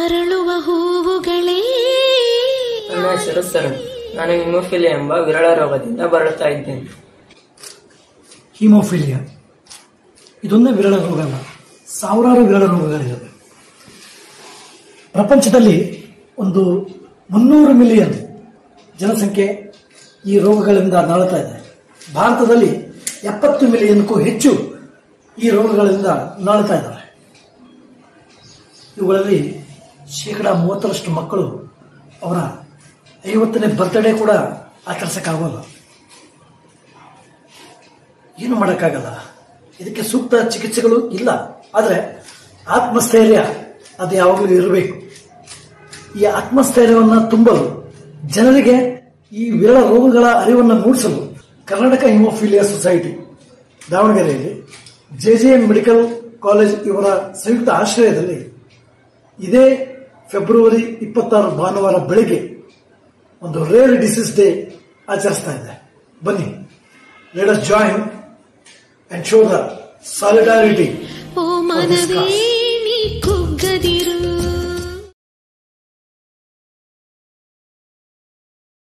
ಅರಳುವ ಹೂವುಗಳೇ. ನನ್ನ ಹೆಸರು ಸರಣ್. ನಾನು ಹಿಮೋಫಿಲಿಯಾ ಎಂಬ ವಿರಳ ರೋಗದಿಂದ ಬಳಲ್ತಾ ಇದ್ದೇನೆ. ಹಿಮೋಫಿಲಿಯಾ ಇದೊಂದೇ ವಿರಳ ರೋಗ ಅಲ್ಲ, ಸಾವಿರಾರು ವಿರಳ ರೋಗಗಳಿವೆ. ಪ್ರಪಂಚದಲ್ಲಿ ಒಂದು 300 ಮಿಲಿಯನ್ ಜನಸಂಖ್ಯೆ ಈ ರೋಗಗಳಿಂದ ನರಳುತ್ತಾ ಇದೆ. ಭಾರತದಲ್ಲಿ 70 ಮಿಲಿಯನ್ಗೂ ಹೆಚ್ಚು ಈ ರೋಗಗಳಿಂದ ನರಳುತ್ತಾ ಇದ್ದಾರೆ. ಇವುಗಳಲ್ಲಿ 30% ಮಕ್ಕಳು ಅವರ 50ನೇ ಬರ್ತ್ಡೇ ಕೂಡ ಆಚರಿಸಕ್ಕಾಗೋಲ್ಲ. ಏನು ಮಾಡೋಕ್ಕಾಗಲ್ಲ. ಇದಕ್ಕೆ ಸೂಕ್ತ ಚಿಕಿತ್ಸೆಗಳು ಇಲ್ಲ. ಆದರೆ ಆತ್ಮಸ್ಥೈರ್ಯ ಅದು ಯಾವಾಗಲೂ ಇರಬೇಕು. ಈ ಆತ್ಮಸ್ಥೈರ್ಯವನ್ನು ತುಂಬಲು ಜನರಿಗೆ ಈ ವಿರಳ ರೋಗಗಳ ಅರಿವನ್ನು ಮೂಡಿಸಲು ಕರ್ನಾಟಕ ಹಿಮೋಫಿಲಿಯಾ ಸೊಸೈಟಿ ದಾವಣಗೆರೆಯಲ್ಲಿ JJM ಮೆಡಿಕಲ್ ಕಾಲೇಜ್ ಇವರ ಸಂಯುಕ್ತ ಆಶ್ರಯದಲ್ಲಿ ಇದೇ ಫೆಬ್ರವರಿ 26 ಭಾನುವಾರ ಬೆಳಿಗ್ಗೆ ಒಂದು ರೇರ್ ಡಿಸೀಸ್ ಡೇ ಆಚರಿಸ್ತಾ ಇದೆ. ಬನ್ನಿ, let us join and show the solidarity.